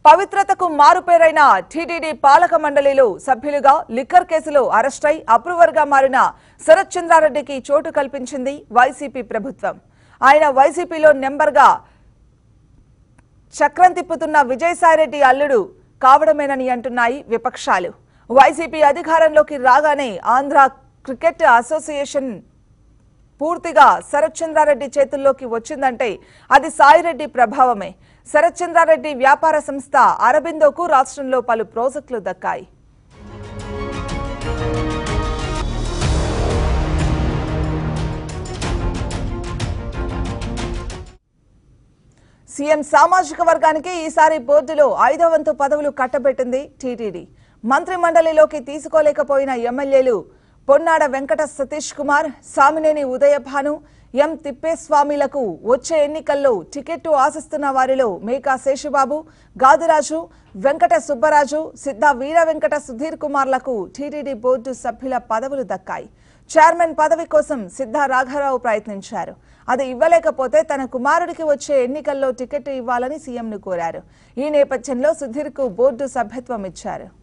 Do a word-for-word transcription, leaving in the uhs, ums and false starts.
పవిత్రతకు మారుపేరైన టీటీడీ పాలక మండలిలో సభ్యులుగా లిక్కర్ కేసులో అరెస్ట్ అయి అప్రూవర్గా మారిన శరత్ చంద్రారెడ్డికి చోటు కల్పించింది వైసీపీ ప్రభుత్వం. ఆయన వైసీపీలో నెంబర్గా చక్రం తిప్పుతున్న విజయసాయిరెడ్డి అల్లుడు కావడమేనని అంటున్నాయి విపక్షాలు. వైసీపీ అధికారంలోకి రాగానే ఆంధ్ర క్రికెట్ అసోసియేషన్ పూర్తిగా శరత్ చంద్రారెడ్డి చేతుల్లోకి వచ్చిందంటే అది సాయిరెడ్డి ప్రభావమే. శరత్ చంద్రారెడ్డి వ్యాపార సంస్థ అరబిందోకు రాష్ట్రంలో పలు ప్రాజెక్టులు దక్కాయి. సీఎం సామాజిక వర్గానికి ఈసారి బోర్డులో ఐదో వంతు పదవులు కట్టబెట్టింది టీటీడీ. మంత్రి మండలిలోకి తీసుకోలేకపోయిన ఎమ్మెల్యేలు పొన్నాడ వెంకట సతీష్ కుమార్, సామినేని ఉదయభాను, ఎం తిప్పేస్వామిలకు వచ్చే ఎన్నికల్లో టికెట్టు ఆశిస్తున్న వారిలో మేకా శేషబాబు, గాదిరాజు, వెంకట సుబ్బరాజు, సిద్ధ వీర వెంకట సుధీర్ కుమార్లకు టీటీడీ బోర్డు సభ్యుల పదవులు దక్కాయి. చైర్మన్ పదవి కోసం సిద్ధ రాఘారావు ప్రయత్నించారు. అది ఇవ్వలేకపోతే తన కుమారుడికి వచ్చే ఎన్నికల్లో టికెట్ ఇవ్వాలని సీఎంను కోరారు. ఈ నేపథ్యంలో సుధీర్కు బోర్డు సభ్యత్వం ఇచ్చారు.